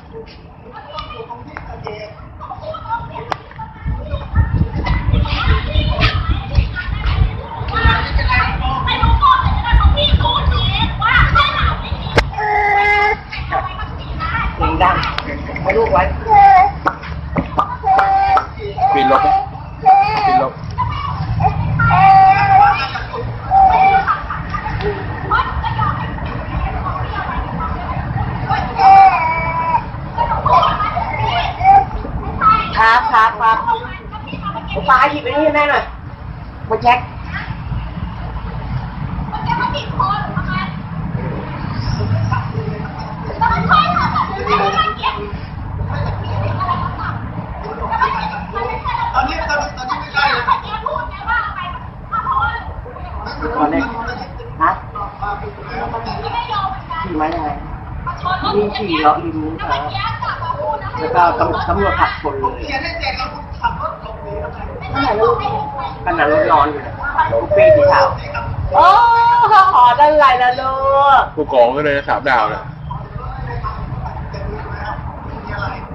เสียงดังให้ลูกไว้ปิดลบปิดลบครับป้าหยิบไปนี่ให้แม่หน่อยมาแช็คตอนนี้ไม่ได้เลยตอนนี้ฮะขี่มายังไงมีขี่ล้อริมนู้นครับแล้วก็ตำรวจขับชนเลยนั่นแหละลูกขนาดรถนอนอยู่นะลูกปีสีขาวโอ้ขอด้านไรแล้วลูกผู้กองก็เลย3 ดาวเลย